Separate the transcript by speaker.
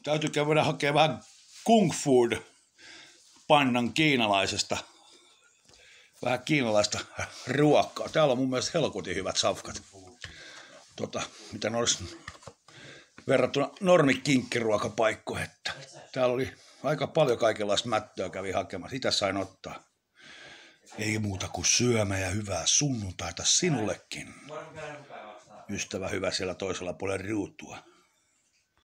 Speaker 1: täytyy käydä hakemaan vähän kung fu pannan kiinalaisesta. Vähän kiinalaista ruokaa. Täällä on mun mielestä helkutin hyvät safkat. Mitä ne olisi verrattuna normikinkkiruokapaikkoihin. Että täällä oli aika paljon kaikenlaista mättöä kävi hakemassa. Sitä sain ottaa. Ei muuta kuin syömä ja hyvää sunnuntaita sinullekin. Ystävä hyvä siellä toisella puolella ruutua.